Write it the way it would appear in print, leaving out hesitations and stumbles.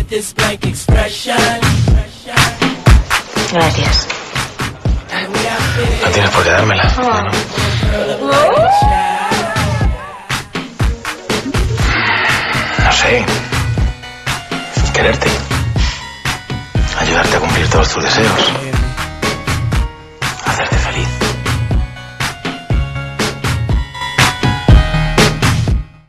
Gracias. No tienes por qué dármela. No sé. Quererte. Ayudarte a cumplir todos tus deseos.